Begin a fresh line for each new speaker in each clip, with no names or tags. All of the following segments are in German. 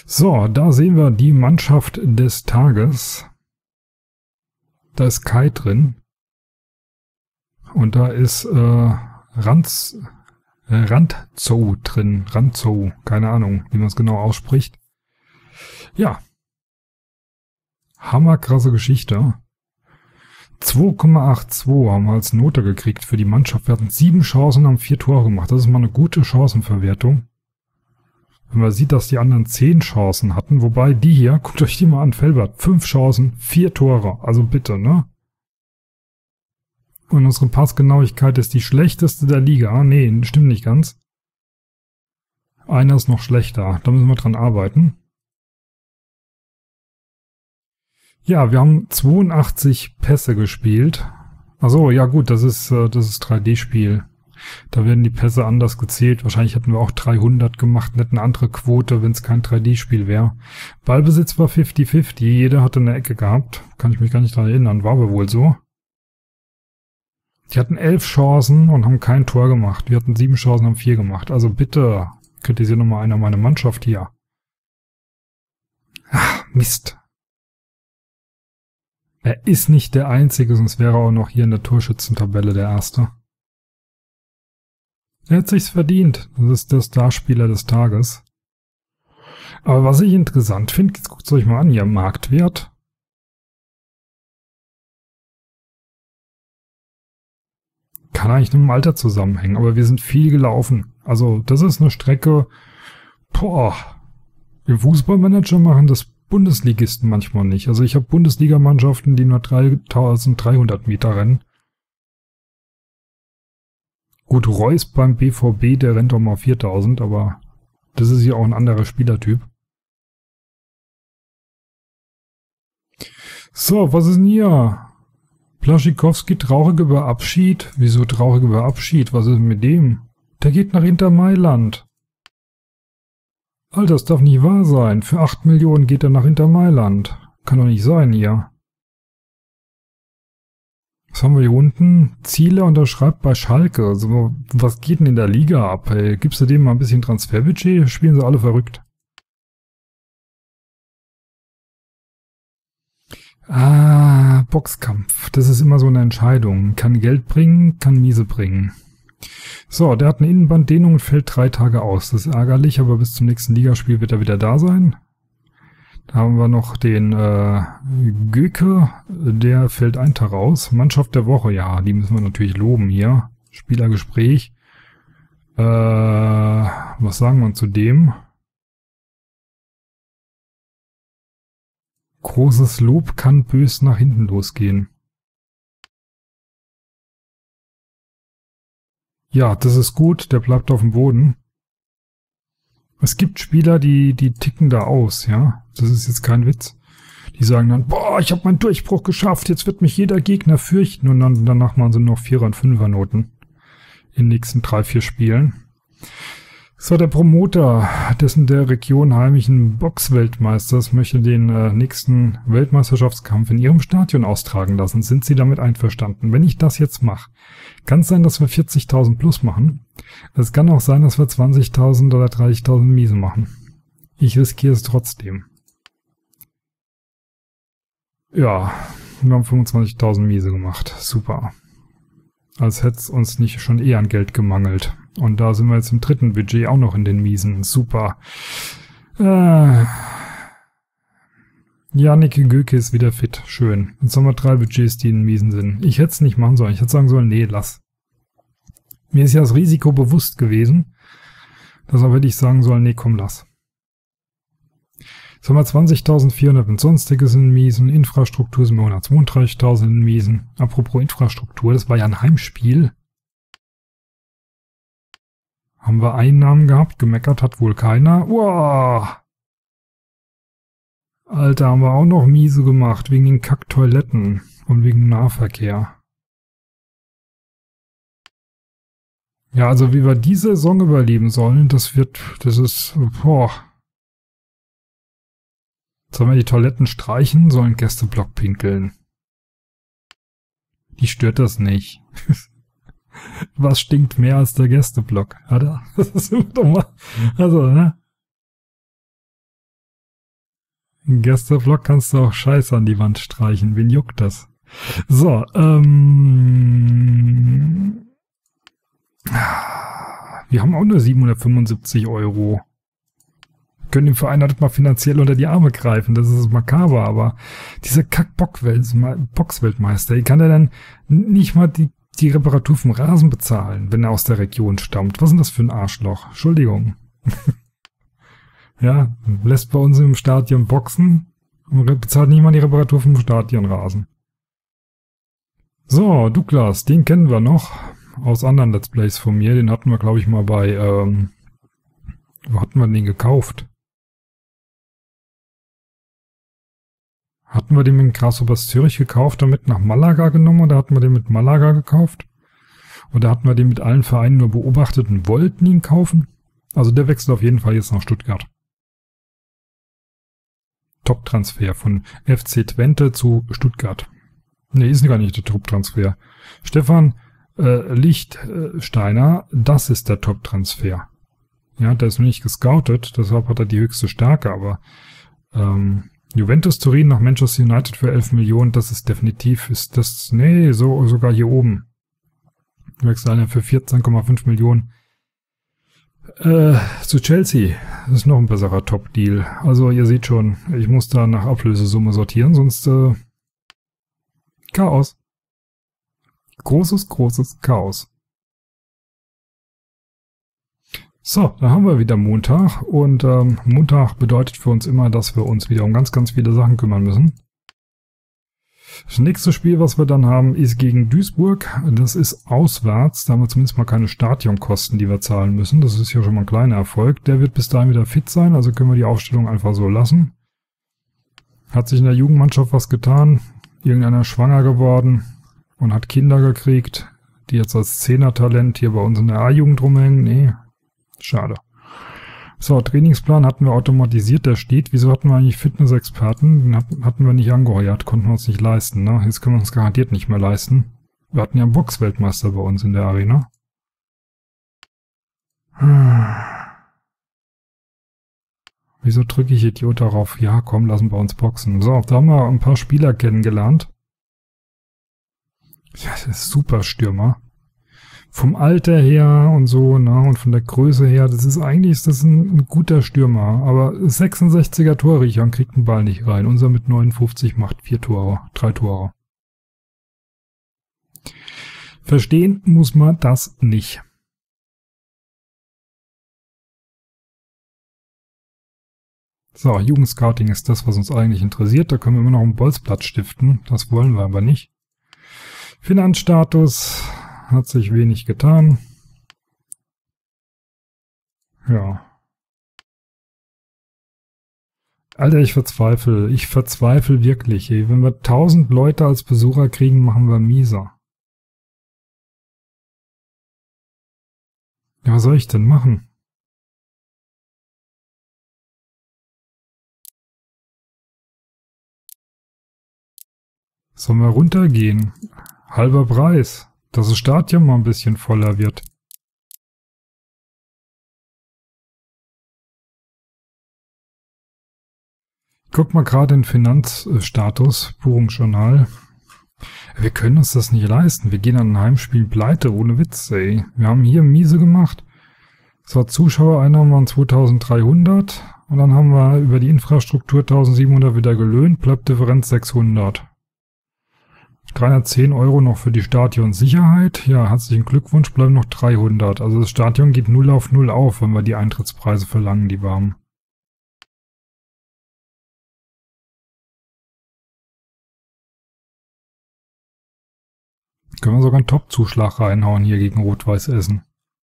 So, da sehen wir die Mannschaft des Tages. Da ist Kai drin. Und da ist Randzow drin. Randzow, keine Ahnung, wie man es genau ausspricht. Ja. Hammerkrasse Geschichte. 2,82 haben wir als Note gekriegt für die Mannschaft. Wir hatten 7 Chancen und haben 4 Tore gemacht. Das ist mal eine gute Chancenverwertung. Wenn man sieht, dass die anderen 10 Chancen hatten, wobei die hier, guckt euch die mal an, Felbert, 5 Chancen, 4 Tore. Also bitte, ne? Und unsere Passgenauigkeit ist die schlechteste der Liga. Nee, stimmt nicht ganz. Einer ist noch schlechter. Da müssen wir dran arbeiten. Ja, wir haben 82 Pässe gespielt. Achso, ja gut, das ist 3D-Spiel. Da werden die Pässe anders gezählt. Wahrscheinlich hätten wir auch 300 gemacht, nicht eine andere Quote, wenn es kein 3D-Spiel wäre. Ballbesitz war 50-50. Jeder hatte eine Ecke gehabt. Kann ich mich gar nicht daran erinnern. War aber wohl so. Die hatten 11 Chancen und haben kein Tor gemacht. Wir hatten 7 Chancen und haben 4 gemacht. Also bitte, kritisiert nochmal einer meine Mannschaft hier. Ach, Mist. Er ist nicht der Einzige, sonst wäre er auch noch hier in der Torschützentabelle der Erste. Er hat sich's verdient. Das ist der Starspieler des Tages. Aber was ich interessant finde, jetzt guckt es euch mal an, hier Marktwert. Kann eigentlich nur mit dem Alter zusammenhängen, aber wir sind viel gelaufen. Also das ist eine Strecke, im Fußballmanager machen das Bundesligisten manchmal nicht. Also ich habe Bundesligamannschaften, die nur 3300 Meter rennen. Gut, Reus beim BVB, der rennt doch mal 4000, aber das ist ja auch ein anderer Spielertyp. So, was ist denn hier? Blaszczykowski, traurig über Abschied. Wieso traurig über Abschied? Was ist mit dem? Der geht nach Inter Mailand. Alter, das darf nicht wahr sein. Für 8 Millionen geht er nach Inter Mailand. Kann doch nicht sein hier. Was haben wir hier unten? Ziele unterschreibt bei Schalke. Also, was geht denn in der Liga ab? Ey? Gibst du dem mal ein bisschen Transferbudget? Spielen sie alle verrückt. Boxkampf. Das ist immer so eine Entscheidung. Kann Geld bringen, kann Miese bringen. So, der hat eine Innenbanddehnung und fällt 3 Tage aus. Das ist ärgerlich, aber bis zum nächsten Ligaspiel wird er wieder da sein. Da haben wir noch den Göke, der fällt 1 Tag aus. Mannschaft der Woche, ja, die müssen wir natürlich loben hier. Spielergespräch. Was sagen wir zu dem? Großes Lob kann bös nach hinten losgehen. Ja, das ist gut, der bleibt auf dem Boden. Es gibt Spieler, die ticken da aus, ja. Das ist jetzt kein Witz. Die sagen dann, boah, ich habe meinen Durchbruch geschafft, jetzt wird mich jeder Gegner fürchten. Und dann danach machen sie noch 4er und 5er Noten in den nächsten 3-4 Spielen. So, der Promoter dessen der Region heimischen Boxweltmeisters möchte den nächsten Weltmeisterschaftskampf in ihrem Stadion austragen lassen. Sind Sie damit einverstanden? Wenn ich das jetzt mache, kann es sein, dass wir 40.000 plus machen. Es kann auch sein, dass wir 20.000 oder 30.000 miese machen. Ich riskiere es trotzdem. Ja, wir haben 25.000 miese gemacht. Super. Als hätte es uns nicht schon eher an Geld gemangelt. Und da sind wir jetzt im 3. Budget auch noch in den Miesen. Super. Jannik Göke ist wieder fit. Schön. Jetzt haben wir 3 Budgets, die in den Miesen sind. Ich hätte es nicht machen sollen. Ich hätte sagen sollen, nee, lass. Mir ist ja das Risiko bewusst gewesen. Deshalb hätte ich sagen sollen, nee, komm, lass. Jetzt haben wir 20.400 und Sonstiges in den Miesen. Infrastruktur sind wir 132.000 in den Miesen. Apropos Infrastruktur, das war ja ein Heimspiel. Haben wir Einnahmen gehabt, gemeckert hat wohl keiner. Wow. Alter, haben wir auch noch miese gemacht, wegen den Kacktoiletten und wegen Nahverkehr. Ja, also wie wir die Saison überleben sollen, das ist, boah. Sollen wir die Toiletten streichen, sollen Gästeblock pinkeln. Die stört das nicht. Was stinkt mehr als der Gästeblock? Oder? Das ist doch mal, also, ne? Gästeblock kannst du auch Scheiße an die Wand streichen. Wen juckt das? So, wir haben auch nur 775 Euro. Wir können dem Verein halt mal finanziell unter die Arme greifen. Das ist makaber, aber dieser Kack-Boxweltmeister, wie kann er dann nicht mal die Reparatur vom Rasen bezahlen, wenn er aus der Region stammt? Was ist denn das für ein Arschloch? Entschuldigung. Ja, lässt bei uns im Stadion boxen und bezahlt nicht mal die Reparatur vom Stadionrasen. So, Douglas, den kennen wir noch aus anderen Let's Plays von mir. Den hatten wir, glaube ich, mal bei, wo hatten wir den gekauft? Hatten wir den mit Grasshoppers Zürich gekauft und mit nach Malaga genommen oder hatten wir den mit Malaga gekauft? Oder hatten wir den mit allen Vereinen nur beobachtet und wollten ihn kaufen? Also der wechselt auf jeden Fall jetzt nach Stuttgart. Top-Transfer von FC Twente zu Stuttgart. Ne, ist gar nicht der Top-Transfer. Stefan Lichtsteiner, das ist der Top-Transfer. Ja, der ist noch nicht gescoutet, deshalb hat er die höchste Stärke, aber Juventus Turin nach Manchester United für 11 Millionen, das ist definitiv, sogar hier oben. Wechselt einer für 14,5 Millionen zu Chelsea. Das ist noch ein besserer Top-Deal. Also ihr seht schon, ich muss da nach Ablösesumme sortieren, sonst Chaos. Großes Chaos. So, da haben wir wieder Montag und Montag bedeutet für uns immer, dass wir uns wieder um ganz, ganz viele Sachen kümmern müssen. Das nächste Spiel, was wir dann haben, ist gegen Duisburg. Das ist auswärts. Da haben wir zumindest mal keine Stadionkosten, die wir zahlen müssen. Das ist ja schon mal ein kleiner Erfolg. Der wird bis dahin wieder fit sein, also können wir die Aufstellung einfach so lassen. Hat sich in der Jugendmannschaft was getan. Irgendeiner schwanger geworden und hat Kinder gekriegt, die jetzt als Zehner-Talent hier bei uns in der A-Jugend rumhängen. Nee, schade. So, Trainingsplan hatten wir automatisiert, der steht. Wieso hatten wir eigentlich Fitnessexperten? Den hatten wir nicht angeheuert, konnten wir uns nicht leisten. Ne? Jetzt können wir uns garantiert nicht mehr leisten. Wir hatten ja einen Boxweltmeister bei uns in der Arena. Wieso drücke ich Idiot darauf? Ja, komm, lassen wir uns boxen. So, da haben wir ein paar Spieler kennengelernt. Ja, das ist super Stürmer. Vom Alter her und so, ne, und von der Größe her, das ist ein guter Stürmer, aber 66er Torriecher und kriegt den Ball nicht rein. Unser mit 59 macht 3 Tore. Verstehen muss man das nicht. So, Jugendscouting ist das, was uns eigentlich interessiert. Da können wir immer noch einen Bolzplatz stiften. Das wollen wir aber nicht. Finanzstatus hat sich wenig getan. Ja. Alter, ich verzweifle. Ich verzweifle wirklich. Ey. Wenn wir 1000 Leute als Besucher kriegen, machen wir mieser. Ja, was soll ich denn machen? Sollen wir runtergehen? Halber Preis. Dass das Stadion mal ein bisschen voller wird. Guck mal gerade in Finanzstatus, Buchungsjournal. Wir können uns das nicht leisten. Wir gehen an ein Heimspiel pleite, ohne Witz, ey. Wir haben hier miese gemacht. So, Zuschauereinnahmen waren 2300 und dann haben wir über die Infrastruktur 1700 wieder gelöhnt, bleibt Differenz 600. 310 Euro noch für die Stadionsicherheit. Ja, herzlichen Glückwunsch, bleiben noch 300. Also das Stadion geht 0 auf 0 auf, wenn wir die Eintrittspreise verlangen, die wir haben. Können wir sogar einen Top-Zuschlag reinhauen hier gegen Rot-Weiß Essen.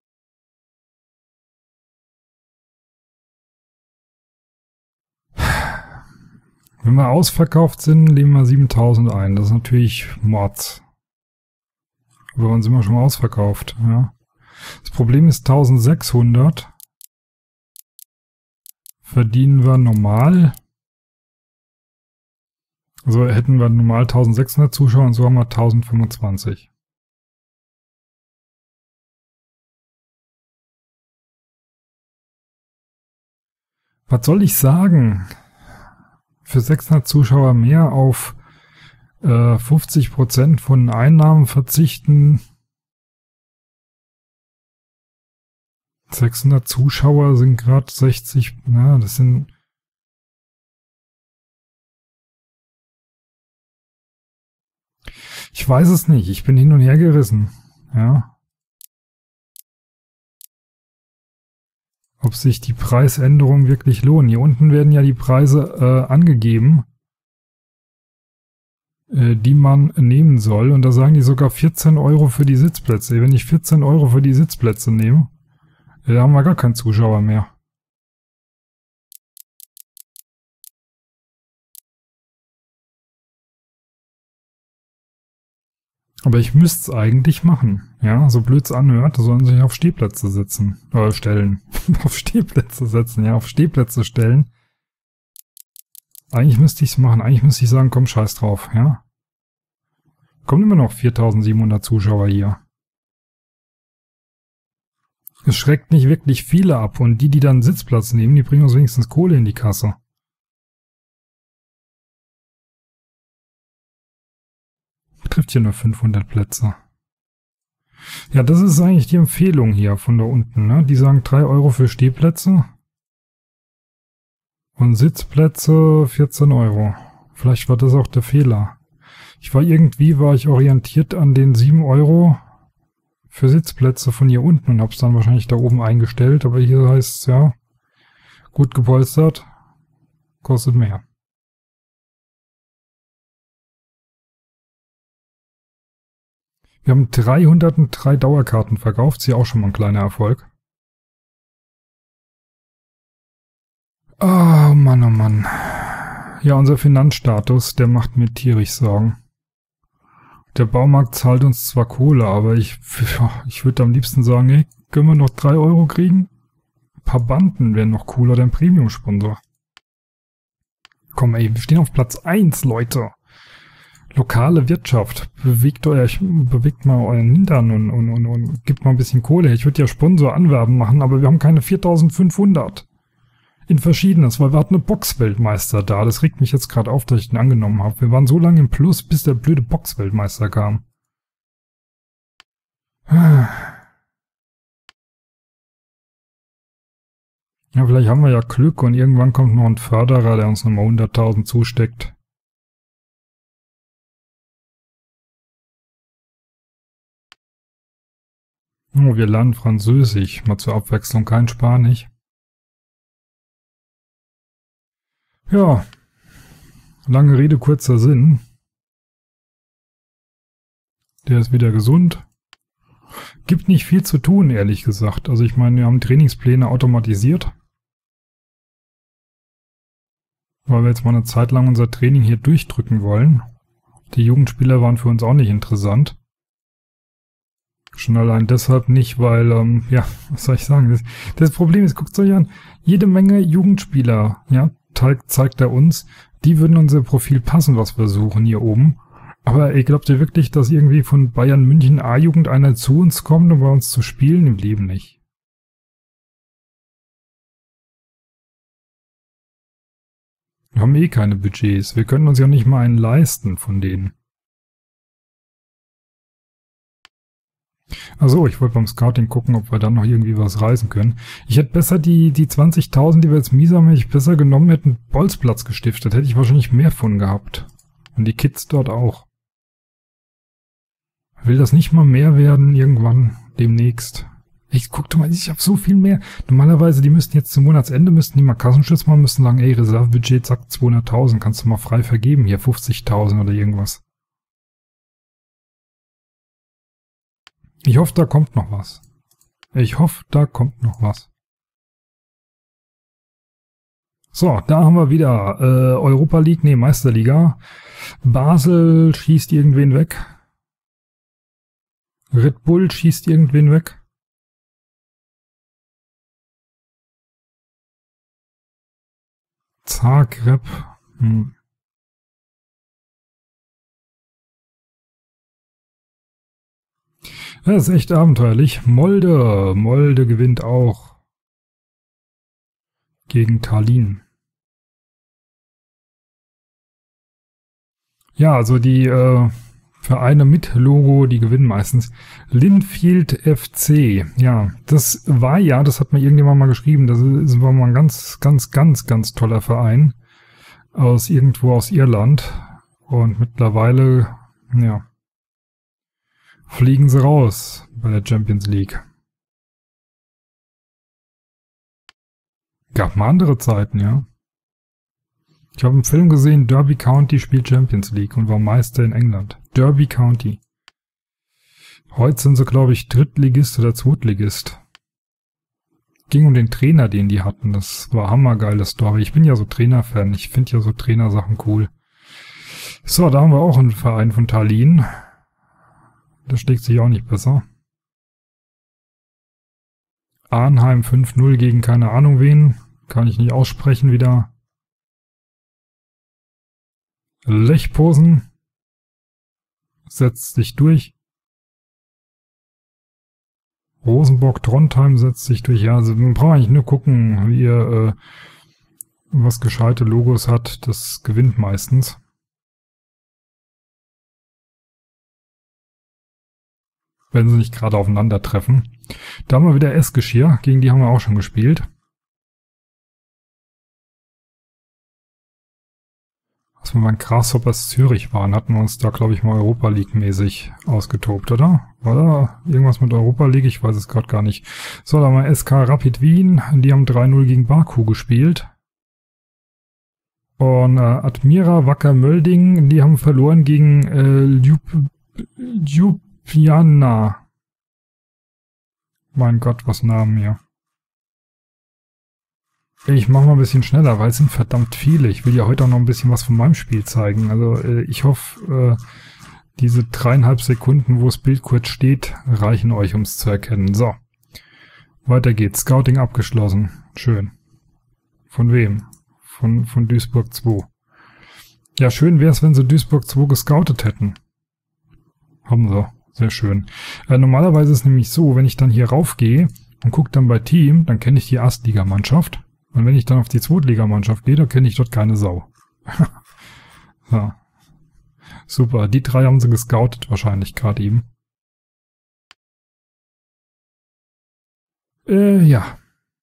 Wenn wir ausverkauft sind, legen wir 7000 ein. Das ist natürlich Mords. Aber dann sind wir schon mal ausverkauft. Ja. Das Problem ist 1600. Verdienen wir normal. Also hätten wir normal 1600 Zuschauer und so haben wir 1025. Was soll ich sagen? für 600 Zuschauer mehr auf 50% von Einnahmen verzichten. 600 Zuschauer sind gerade 60, na, das sind... Ich weiß es nicht, ich bin hin und her gerissen, ja. Ob sich die Preisänderungen wirklich lohnen. Hier unten werden ja die Preise angegeben, die man nehmen soll. Und da sagen die sogar 14 Euro für die Sitzplätze. Wenn ich 14 Euro für die Sitzplätze nehme, da haben wir gar keinen Zuschauer mehr. Aber ich müsste es eigentlich machen. Ja, so blöd es anhört, sollen sich auf Stehplätze setzen. Oder stellen. Auf Stehplätze setzen, ja, auf Stehplätze stellen. Eigentlich müsste ich es machen. Eigentlich müsste ich sagen, komm, scheiß drauf, ja. Kommen immer noch 4.700 Zuschauer hier. Es schreckt nicht wirklich viele ab. Und die dann Sitzplatz nehmen, die bringen uns wenigstens Kohle in die Kasse. Trifft hier nur 500 Plätze. Ja, das ist eigentlich die Empfehlung hier von da unten, ne? Die sagen 3 Euro für Stehplätze und Sitzplätze 14 Euro. Vielleicht war das auch der Fehler. War ich orientiert an den 7 Euro für Sitzplätze von hier unten und habe es dann wahrscheinlich da oben eingestellt, aber hier heißt es ja, gut gepolstert, kostet mehr. Wir haben 303 Dauerkarten verkauft, ist ja auch schon mal ein kleiner Erfolg. Oh Mann, oh Mann. Ja, unser Finanzstatus, der macht mir tierisch Sorgen. Der Baumarkt zahlt uns zwar Kohle, aber ich würde am liebsten sagen, hey, können wir noch 3 Euro kriegen? Ein paar Banden wären noch cooler, dein Premium-Sponsor. Komm ey, wir stehen auf Platz 1, Leute. Lokale Wirtschaft, bewegt mal euren Hintern und gebt mal ein bisschen Kohle. Ich würde ja Sponsor anwerben machen, aber wir haben keine 4.500. In Verschiedenes, weil wir hatten eine Boxweltmeister da. Das regt mich jetzt gerade auf, dass ich den angenommen habe. Wir waren so lange im Plus, bis der blöde Boxweltmeister kam. Ja, vielleicht haben wir ja Glück und irgendwann kommt noch ein Förderer, der uns nochmal 100.000 zusteckt. Oh, wir lernen Französisch. Mal zur Abwechslung kein Spanisch. Ja, lange Rede, kurzer Sinn. Der ist wieder gesund. Gibt nicht viel zu tun, ehrlich gesagt. Also ich meine, wir haben Trainingspläne automatisiert. Weil wir jetzt mal eine Zeit lang unser Training hier durchdrücken wollen. Die Jugendspieler waren für uns auch nicht interessant. Schon allein deshalb nicht, weil, ja, was soll ich sagen? Das Problem ist, guckt euch an, jede Menge Jugendspieler, ja, zeigt er uns, die würden unser Profil passen, was wir suchen hier oben. Aber ihr glaubt ihr wirklich, dass irgendwie von Bayern München A-Jugend einer zu uns kommt, um bei uns zu spielen? Im Leben nicht. Wir haben eh keine Budgets. Wir können uns ja nicht mal einen leisten von denen. Also ich wollte beim Scouting gucken, ob wir dann noch irgendwie was reisen können. Ich hätte besser die 20.000, die wir jetzt miesermäßig besser genommen hätten, Bolzplatz gestiftet. Hätte ich wahrscheinlich mehr von gehabt. Und die Kids dort auch. Will das nicht mal mehr werden irgendwann demnächst? Ich guck doch mal, ich habe so viel mehr. Normalerweise, die müssten jetzt zum Monatsende, müssten die mal Kassenschutz machen, müssten sagen, ey, Reservebudget sagt 200.000, kannst du mal frei vergeben, hier 50.000 oder irgendwas. Ich hoffe, da kommt noch was. So, da haben wir wieder Europa League, nee, Meisterliga. Basel schießt irgendwen weg. Red Bull schießt irgendwen weg. Zagreb. Das ist echt abenteuerlich. Molde gewinnt auch gegen Tallinn. Ja, also die Vereine mit Logo, die gewinnen meistens. Linfield FC. Ja, das hat mir irgendjemand mal geschrieben. Das war mal ein ganz toller Verein. Irgendwo aus Irland. Und mittlerweile, ja, fliegen sie raus bei der Champions League. Gab mal andere Zeiten, ja. Ich habe einen Film gesehen, Derby County spielt Champions League und war Meister in England. Derby County. Heute sind sie, glaube ich, Drittligist oder Zweitligist. Ging um den Trainer, den die hatten. Das war hammergeile Story. Ich bin ja so Trainerfan. Ich finde ja so Trainersachen cool. So, da haben wir auch einen Verein von Tallinn. Das schlägt sich auch nicht besser. Arnheim 5-0 gegen keine Ahnung wen. Kann ich nicht aussprechen wieder. Lech Posen setzt sich durch. Rosenborg Trondheim setzt sich durch. Ja, also man braucht eigentlich nur gucken, wie ihr was gescheite Logos hat. Das gewinnt meistens. Wenn sie nicht gerade aufeinandertreffen. Da haben wir wieder Eskişehir. Gegen die haben wir auch schon gespielt. Als wir bei Grasshoppers Zürich waren, hatten wir uns da, glaube ich, mal Europa League-mäßig ausgetobt, oder? War da irgendwas mit Europa League? Ich weiß es gerade gar nicht. So, da haben wir SK Rapid Wien. Die haben 3-0 gegen Baku gespielt. Und Admira Wacker Mölding, die haben verloren gegen Ljubljana. Mein Gott, was Namen hier. Ich mache mal ein bisschen schneller, weil es sind verdammt viele. Ich will ja heute auch noch ein bisschen was von meinem Spiel zeigen. Also ich hoffe, diese 3,5 Sekunden, wo das Bild kurz steht, reichen euch, um es zu erkennen. So, weiter geht's. Scouting abgeschlossen. Schön. Von wem? Von Duisburg 2. Ja, schön wäre es, wenn sie Duisburg 2 gescoutet hätten. Haben sie. Sehr schön. Normalerweise ist es nämlich so, wenn ich dann hier raufgehe und gucke dann bei Team, dann kenne ich die Erstligamannschaft. Und wenn ich dann auf die Zweitligamannschaft gehe, dann kenne ich dort keine Sau. So. Super, die 3 haben sie gescoutet wahrscheinlich gerade eben. Ja.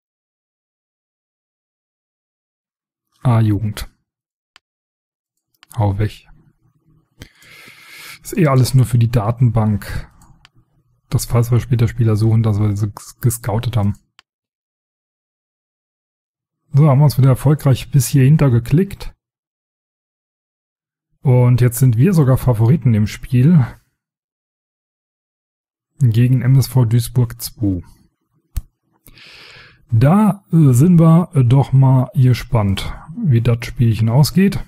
A-Jugend. Hau weg. Ist alles nur für die Datenbank. Das, falls wir später Spieler suchen, dass wir sie gescoutet haben. So, haben wir uns wieder erfolgreich bis hier hinter geklickt. Und jetzt sind wir sogar Favoriten im Spiel. Gegen MSV Duisburg 2. Da sind wir doch mal gespannt, wie das Spielchen ausgeht.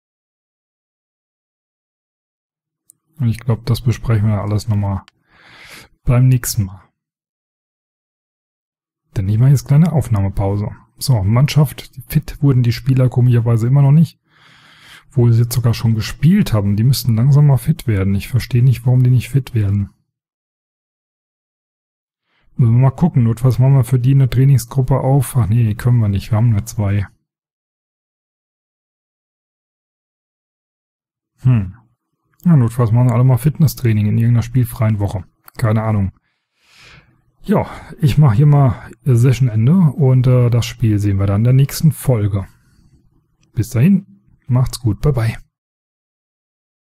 Und ich glaube, das besprechen wir alles nochmal beim nächsten Mal. Dann nehmen wir jetzt eine kleine Aufnahmepause. So, Mannschaft, fit wurden die Spieler komischerweise immer noch nicht. Obwohl sie jetzt sogar schon gespielt haben. Die müssten langsam mal fit werden. Ich verstehe nicht, warum die nicht fit werden. Müssen wir mal gucken. Notfalls machen wir für die eine Trainingsgruppe auf. Ach nee, können wir nicht. Wir haben nur 2. Ja, notfalls machen wir alle mal Fitnesstraining in irgendeiner spielfreien Woche. Keine Ahnung. Ja, ich mache hier mal Sessionende und das Spiel sehen wir dann in der nächsten Folge. Bis dahin, macht's gut, bye bye.